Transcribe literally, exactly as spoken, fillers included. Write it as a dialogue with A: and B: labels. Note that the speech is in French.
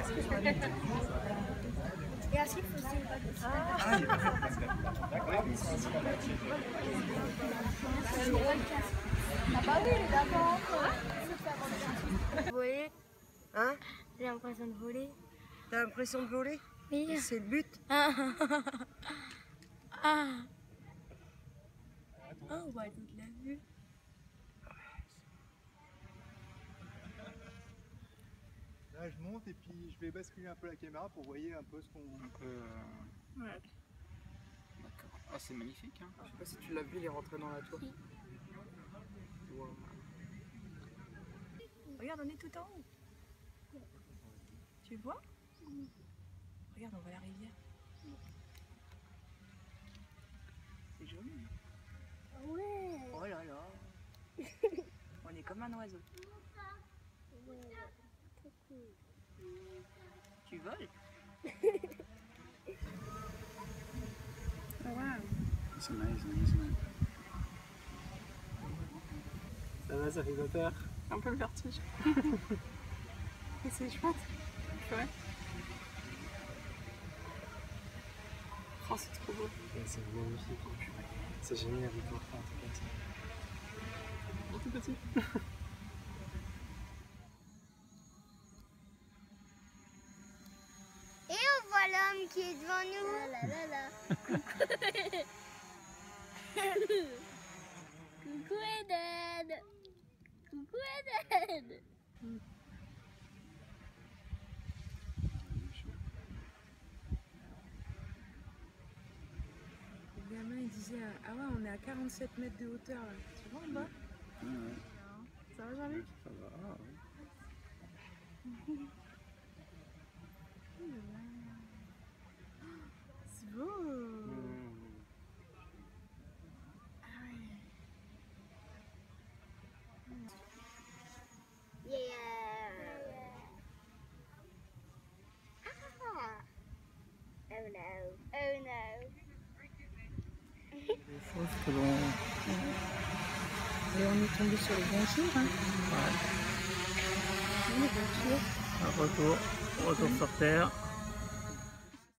A: Et ainsi, il faut se dire.
B: Ah, j'ai pas fait de d'accord.
A: Ah bah oui, il est d'avant.
C: Voler. Hein?
A: J'ai l'impression de voler.
C: T'as l'impression de voler?
A: Oui.
C: C'est le but.
A: Ah. Ah. Oh, on voit toute la vue.
B: Là, je monte et puis je vais basculer un peu la caméra pour voir un peu ce qu'on...
D: Euh... Ouais. D'accord. Ah, c'est magnifique, hein.
C: Je sais pas si tu l'as vu, il est rentré dans la tour. Wow.
A: Regarde, on est tout en haut. Tu vois? Regarde, on voit la rivière. C'est joli.
C: Ouais. Oh là là. On est comme un oiseau. Tu voles?
A: Oh, wow.
D: C'est amazing, isn't it?
B: Ça va, ça fait pas peur?
A: Un peu le vertige. Et c'est chouette. Ouais. Oh, c'est trop beau.
B: C'est magnifique. C'est génial de pouvoir faire un truc comme ça.
A: Oh, tout petit.
E: Et on voit l'homme qui est devant nous. Là, là, là. Coucou Eden. Coucou Eden.
A: Le gamin il disait ah ouais on est à quarante-sept mètres de hauteur là. Tu vois en bas?
D: Ouais, ouais.
A: Ça va Jean-Luc?
D: Ça va, ah, ouais.
A: C'est beau.
D: Mmh.
A: Ah ouais.
E: Yeah. Ah. Oh no. Oh no.
D: Sauf que bon...
A: Et on est tombé sur le bon jour. Hein.
D: Ouais.
A: Oui, le bon jour.
D: Un retour, retour sur Terre.